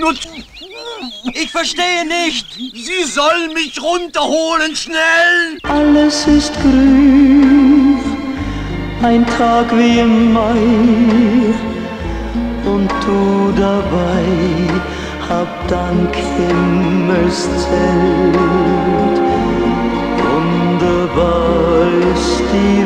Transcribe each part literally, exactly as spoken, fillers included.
wozu? Ich verstehe nicht. Sie soll mich runterholen, schnell! Alles ist grün, ein Tag wie im Mai, und du dabei, hab dank Himmelszelt. Wunderbar ist die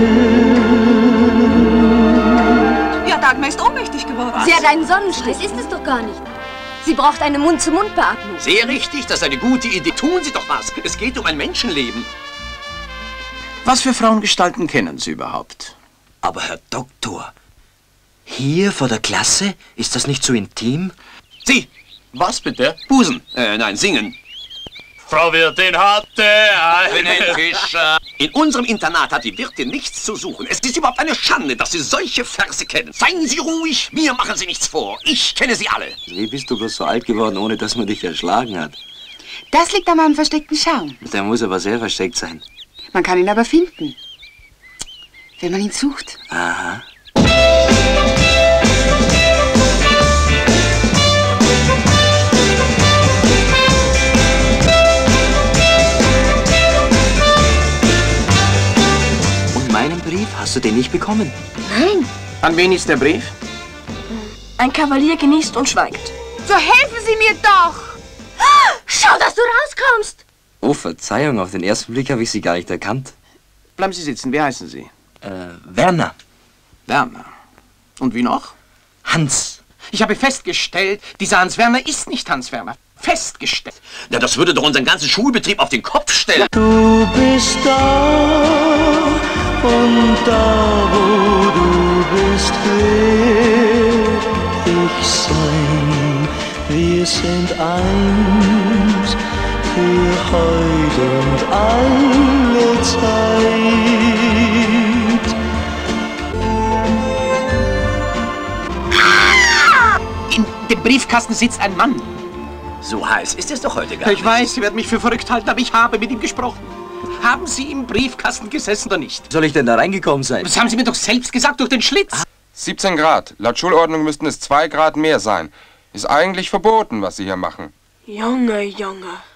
Welt. Ja, Dagmar ist ohnmächtig geworden. Sie hat einen Sonnenstich. Das ist es doch gar nicht. Sie braucht eine Mund-zu-Mund-Beatmung. Sehr richtig, das ist eine gute Idee. Tun Sie doch was. Es geht um ein Menschenleben. Was für Frauengestalten kennen Sie überhaupt? Aber Herr Doktor, hier vor der Klasse, ist das nicht zu intim? Sie! Was bitte? Busen. Äh, nein, singen. Frau Wirtin hatte einen Fischer. In unserem Internat hat die Wirtin nichts zu suchen. Es ist überhaupt eine Schande, dass Sie solche Verse kennen. Seien Sie ruhig, mir machen Sie nichts vor. Ich kenne sie alle. Wie bist du bloß so alt geworden, ohne dass man dich erschlagen hat? Das liegt an meinem versteckten Charme. Der muss aber sehr versteckt sein. Man kann ihn aber finden, wenn man ihn sucht. Aha. Meinen Brief? Hast du den nicht bekommen? Nein. An wen ist der Brief? Ein Kavalier genießt und schweigt. So helfen Sie mir doch! Schau, dass du rauskommst! Oh, Verzeihung, auf den ersten Blick habe ich Sie gar nicht erkannt. Bleiben Sie sitzen, wie heißen Sie? Äh, Werner. Werner. Und wie noch? Hans. Ich habe festgestellt, dieser Hans Werner ist nicht Hans Werner. Festgestellt. Ja, das würde doch unseren ganzen Schulbetrieb auf den Kopf stellen. Du bist da, und da, wo du bist, will ich sein. Wir sind eins für heute und alle Zeit. In dem Briefkasten sitzt ein Mann. So heiß ist es doch heute gar Ich nicht. weiß, Sie werden mich für verrückt halten, aber ich habe mit ihm gesprochen. Haben Sie im Briefkasten gesessen oder nicht? Wie soll ich denn da reingekommen sein? Das haben Sie mir doch selbst gesagt, durch den Schlitz. siebzehn Grad. Laut Schulordnung müssten es zwei Grad mehr sein. Ist eigentlich verboten, was Sie hier machen. Junge, Junge.